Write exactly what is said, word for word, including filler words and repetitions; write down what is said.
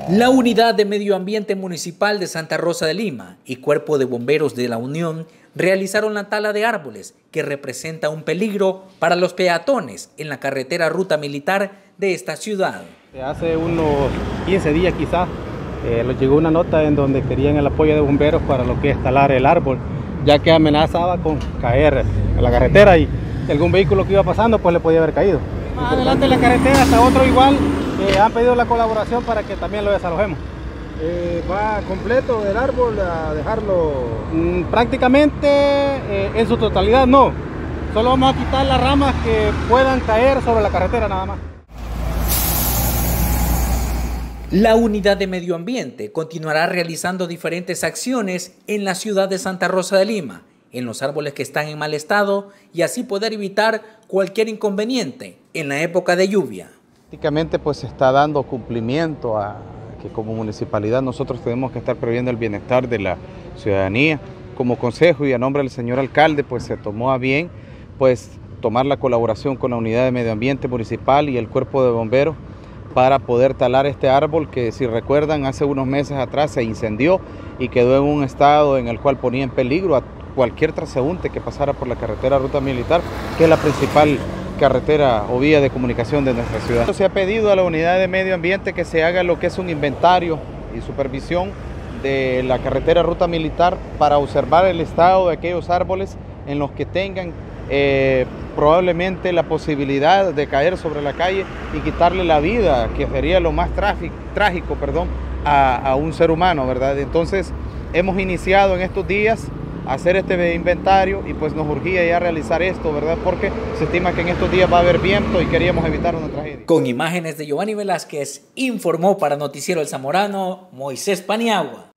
La Unidad de Medio Ambiente Municipal de Santa Rosa de Lima y Cuerpo de Bomberos de la Unión realizaron la tala de árboles que representa un peligro para los peatones en la carretera Ruta Militar de esta ciudad. Hace unos quince días quizás eh, les llegó una nota en donde querían el apoyo de bomberos para lo que es talar el árbol, ya que amenazaba con caer en la carretera y algún vehículo que iba pasando pues le podía haber caído. Más adelante en la carretera está otro igual. Eh, han pedido la colaboración para que también lo desalojemos. Eh, ¿Va completo el árbol a dejarlo? Mm, prácticamente eh, en su totalidad no. Solo vamos a quitar las ramas que puedan caer sobre la carretera nada más. La Unidad de Medio Ambiente continuará realizando diferentes acciones en la ciudad de Santa Rosa de Lima, en los árboles que están en mal estado y así poder evitar cualquier inconveniente en la época de lluvia. Prácticamente pues se está dando cumplimiento a que como municipalidad nosotros tenemos que estar previendo el bienestar de la ciudadanía. Como consejo y a nombre del señor alcalde pues se tomó a bien pues tomar la colaboración con la Unidad de Medio Ambiente Municipal y el Cuerpo de Bomberos para poder talar este árbol que, si recuerdan, hace unos meses atrás se incendió y quedó en un estado en el cual ponía en peligro a cualquier transeúnte que pasara por la carretera Ruta Militar, que es la principal carretera o vía de comunicación de nuestra ciudad. Se ha pedido a la Unidad de Medio Ambiente que se haga lo que es un inventario y supervisión de la carretera Ruta Militar para observar el estado de aquellos árboles en los que tengan eh, probablemente la posibilidad de caer sobre la calle y quitarle la vida, que sería lo más tráfico, trágico perdón, a, a un ser humano, ¿verdad? Entonces hemos iniciado en estos días hacer este inventario y pues nos urgía ya realizar esto, ¿verdad? Porque se estima que en estos días va a haber viento y queríamos evitar una tragedia. Con imágenes de Giovanni Velázquez, informó para Noticiero El Zamorano, Moisés Paniagua.